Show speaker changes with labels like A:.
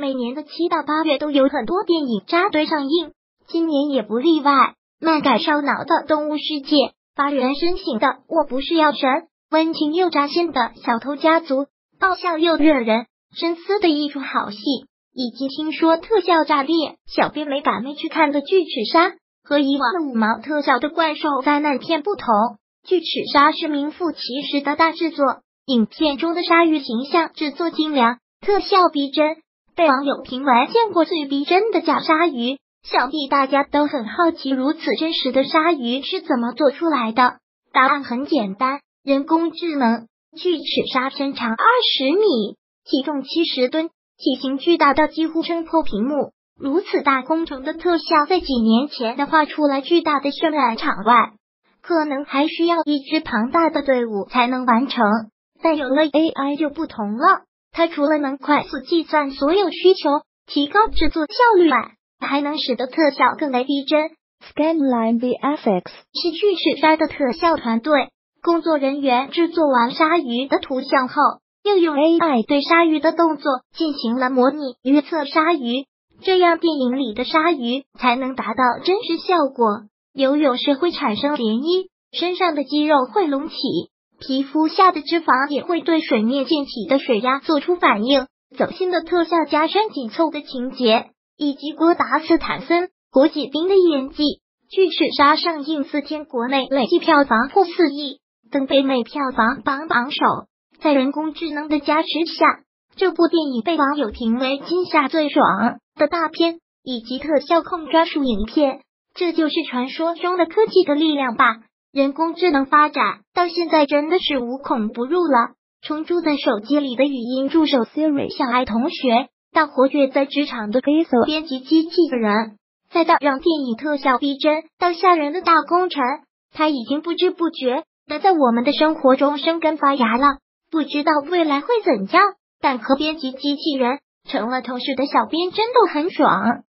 A: 每年的7到8月都有很多电影扎堆上映，今年也不例外。漫改烧脑的《动物世界》，发人深省的《我不是药神》，温情又扎心的《小偷家族》，爆笑又惹人深思的一出好戏，以及听说特效炸裂，小编没去看的《巨齿鲨》。和以往的5毛特效的怪兽灾难片不同，《巨齿鲨》是名副其实的大制作，影片中的鲨鱼形象制作精良，特效逼真，被网友评为见过最逼真的假鲨鱼。想必大家都很好奇，如此真实的鲨鱼是怎么做出来的？答案很简单，人工智能。巨齿鲨身长20米，体重70吨，体型巨大到几乎撑破屏幕。如此大工程的特效，在几年前的画出来巨大的渲染场外，可能还需要一支庞大的队伍才能完成。但有了 AI 就不同了，它除了能快速计算所有需求，提高制作效率外，还能使得特效更为逼真。
B: Scanline VFX
A: 是巨齿鲨的特效团队，工作人员制作完鲨鱼的图像后，又用 AI 对鲨鱼的动作进行了模拟预测鲨鱼，这样电影里的鲨鱼才能达到真实效果。游泳时会产生涟漪，身上的肌肉会隆起，皮肤下的脂肪也会对水面溅起的水压做出反应。走心的特效加深紧凑的情节，以及郭达斯坦森、郭启斌的演技，巨齿鲨上映4天，国内累计票房破4亿，登北美票房榜首。在人工智能的加持下，这部电影被网友评为今夏最爽的大片，以及特效控专属影片。这就是传说中的科技的力量吧。人工智能发展到现在真的是无孔不入了，从住在手机里的语音助手 Siri 小爱同学，到活跃在职场的 Lisa 编辑机器人，再到让电影特效逼真到吓人的大工程，它已经不知不觉的在我们的生活中生根发芽了。不知道未来会怎样，但和编辑机器人成了同事的小编真的很爽。